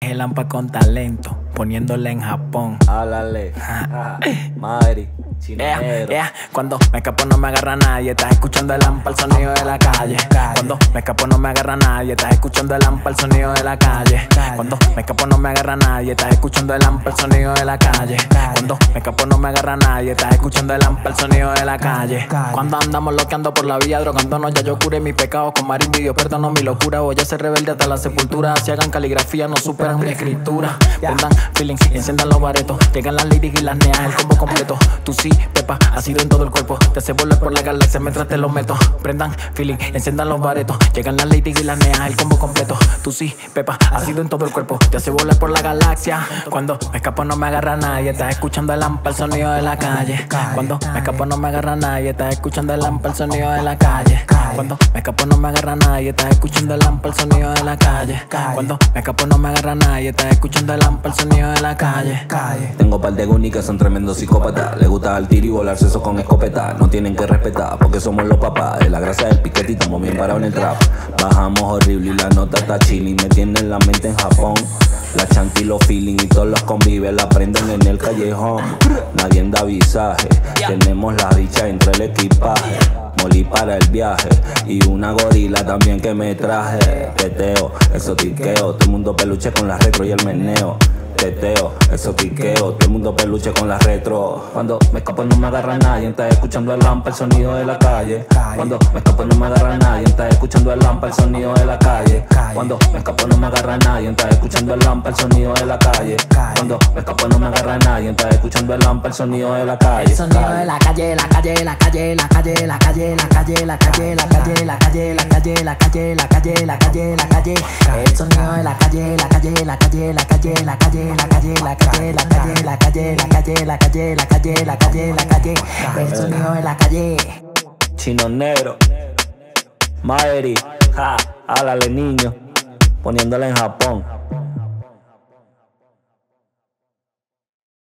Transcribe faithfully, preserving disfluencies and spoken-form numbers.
El Lampa con talento, poniéndole en Japón. Háblale, Madrid, Yeah, chinero. yeah. Cuando me escapo no me agarra nadie. Estás escuchando el Lampa, el sonido de la calle. Cuando me escapo no me agarra nadie. Estás escuchando el Lampa, el sonido de la calle. Cuando me escapo no me agarra nadie. Estás escuchando el Lampa, el sonido de la calle. Cuando me escapo no me agarra nadie. Estás escuchando el Lampa, el sonido de la calle. Cuando andamos loqueando por la vía, drogándonos, ya yo curé mis pecados con mar y video, perdón mi locura. Voy a ser rebelde hasta la sepultura. Si hagan caligrafía, no superan mi escritura. Prendan feeling, enciendan los baretos. Llegan las ladies y las neas, el combo completo. Tú sí, Pepa, ácido en todo el cuerpo. Te hace volar por la galaxia mientras te lo meto. Prendan feeling, enciendan los baretos. Llegan las ladies y las neas, el combo completo. Tú sí, Pepa, ácido en todo el cuerpo. Te hace volar por la galaxia. Cuando me escapo no me agarra nadie. Estás escuchando el Lampa, el sonido de la calle. Cuando me escapo no me agarra nadie. Estás escuchando el Lampa, el sonido de la calle. Cuando me escapo no me agarra nadie. Estás escuchando el Lampa, el sonido de la calle. Cuando me escapo no me agarra nadie. Estás escuchando el Lampa, el sonido de la calle. Tengo par de gunis que son tremendos psicópatas. Les gusta el tiro y volarse eso con escopeta. No tienen que respetar porque somos los papás. De la grasa del piquete y estamos bien parados en el trap. Bajamos horrible y la nota está chilling. Me tienen la mente en Japón. La chanti, los feeling y todos los convives la prenden en el callejón. Nadie da visaje. Tenemos la dicha entre el equipaje. Molí para el viaje y una gorila también que me traje. Teteo, exotiqueo, todo el mundo peluche con la retro y el meneo. Teteo, exotiqueo, todo el mundo peluche con la retro. Cuando me escapo no me agarra nadie. Estás escuchando el Lampa, el sonido de la calle. Cuando me escapo no me agarra nadie. Estás escuchando el Lampa, el sonido de la calle. Cuando me escapo no me agarra nadie. Estás escuchando el Lampa, el sonido de la calle. Cuando me escapo no me agarra nadie. Estás escuchando el Lampa, el sonido de la calle. El sonido de la calle, la calle, la calle, la calle, la calle, la calle, la calle, la calle, la calle, la calle, la calle, la calle, la calle, la calle. El sonido de la calle, la calle, la calle, la calle, la calle, la calle, la calle, la calle, la calle, la calle, la calle, la calle, la calle, la calle. El sonido de la calle. Chino negro, Madrid, ja, háblale niño, poniéndola en Japón.